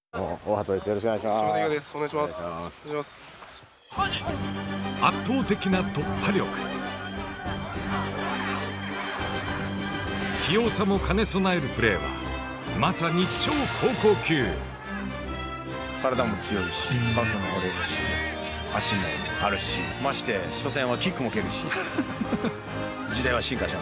大畑です。よろしくお願いします。 島田優です。お願いします。お願いします。 圧倒的な突破力、器用さも兼ね備えるプレーはまさに超高校級。 体も強いし、パスも折れるし、足もあるし、まして初戦はキックも蹴るし時代は進化します。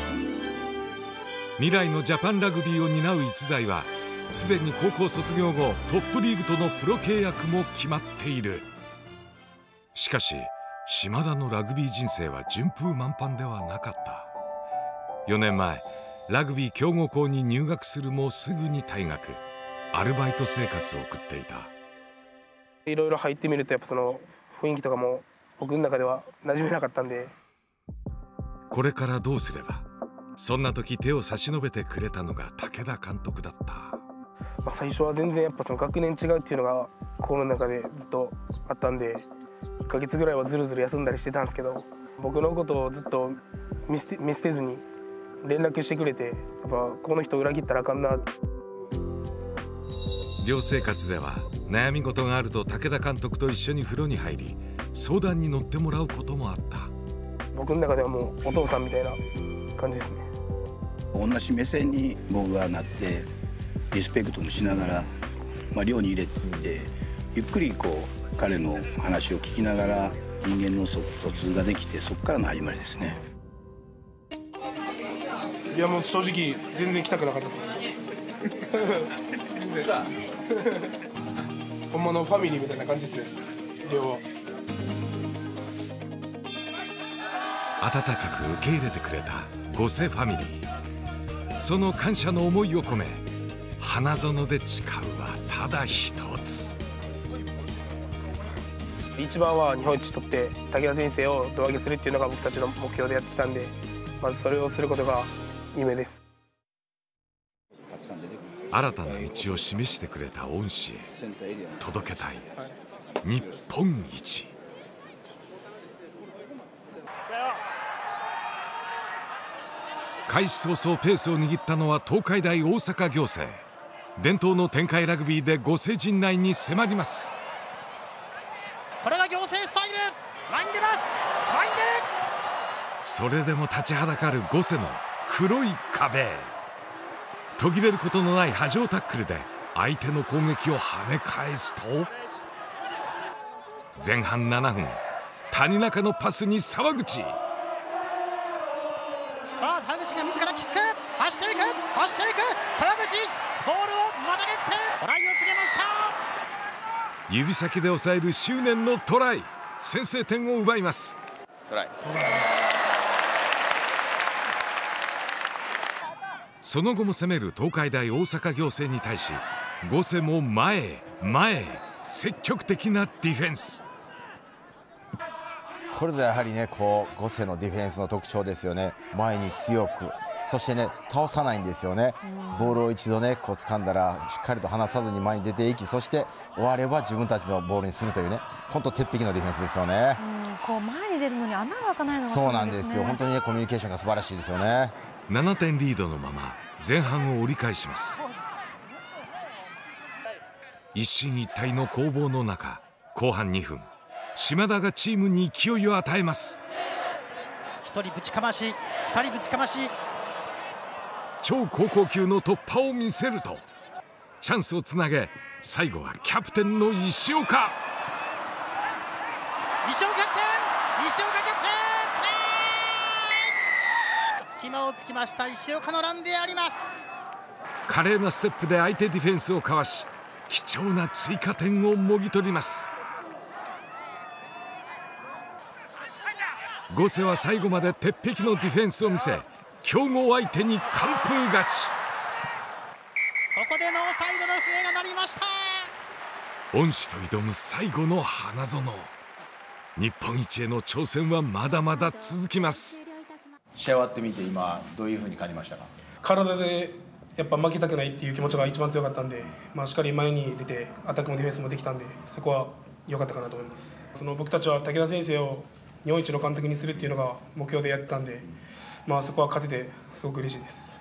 未来のジャパンラグビーを担う逸材はすでに高校卒業後トップリーグとのプロ契約も決まっている。しかし島田のラグビー人生は順風満帆ではなかった。4年前ラグビー強豪校に入学するもすぐに退学、アルバイト生活を送っていた。 いろいろ入ってみるとやっぱその雰囲気とかも僕の中では馴染めなかったんで、 これからどうすれば。そんな時手を差し伸べてくれたのが武田監督だった。 最初は全然やっぱその学年違うっていうのが心の中でずっとあったんで、1ヶ月ぐらいはずるずる休んだりしてたんですけど、僕のことをずっと見捨てずに連絡してくれて、やっぱこの人裏切ったらあかんな。 寮生活では悩み事があると武田監督と一緒に風呂に入り相談に乗ってもらうこともあった。 僕の中ではもうお父さんみたいな感じですね。 同じ目線に僕がなってリスペクトもしながら、寮に入れてゆっくり彼の話を聞きながら人間の疎通ができて、そこからの始まりですね。 いやもう正直全然来たくなかったです本物のファミリーみたいな感じですね、寮は。 温かく受け入れてくれた五瀬ファミリー。その感謝の思いを込め花園で誓うはただ一つ。 一番は日本一取って武田先生を胴上げするっていうのが僕たちの目標でやってきたんで、まずそれをすることが夢です。 新たな道を示してくれた恩師へ届けたい日本一。開始早々ペースを握ったのは東海大大阪仰星。伝統の展開ラグビーで五瀬陣内に迫ります。 これが仰星スタイル。前に出ます。前に出る。 それでも立ちはだかる五瀬の黒い壁。途切れることのない波状タックルで相手の攻撃を跳ね返すと、前半7分谷中のパスに沢口。 さあ田口が自らキック、走っていく走っていく。沢口ボールをまたげってトライを告げました。 指先で抑える執念のトライ、先制点を奪います。 トライ。 その後も攻める東海大大阪仰星に対し五瀬も前へ前へ積極的なディフェンス。 これぞやはりね、五瀬のディフェンスの特徴ですよね。前に強く、そしてね倒さないんですよね。ボールを一度ね掴んだらしっかりと離さずに前に出ていき、そして終われば自分たちのボールにするというね、本当鉄壁のディフェンスですよね。 前に出るのに穴が開かないのがそうなんですよ。本当にねコミュニケーションが素晴らしいですよね。 7点リードのまま前半を折り返します。一進一退の攻防の中、後半2分島田がチームに勢いを与えます。 1人ぶちかまし、2人ぶちかまし。 超高校級の突破を見せるとチャンスをつなげ、最後はキャプテンの石岡。 石岡キャプテン、石岡キャプテン、隙間をつきました石岡のランであります。 華麗なステップで相手ディフェンスをかわし貴重な追加点をもぎ取ります。五瀬は最後まで鉄壁のディフェンスを見せ、強豪相手に完封勝ち。 ここでノーサイドの笛が鳴りました。 恩師と挑む最後の花園。日本一への挑戦はまだまだ続きます。 試合終わってみて今どういうふうに感じましたか？ 体でやっぱ負けたくないっていう気持ちが一番強かったんで、しっかり前に出てアタックもディフェンスもできたんで、そこは良かったかなと思います。僕たちは武田先生を日本一の監督にするっていうのが目標でやってたんで、そこは勝ててすごく嬉しいです。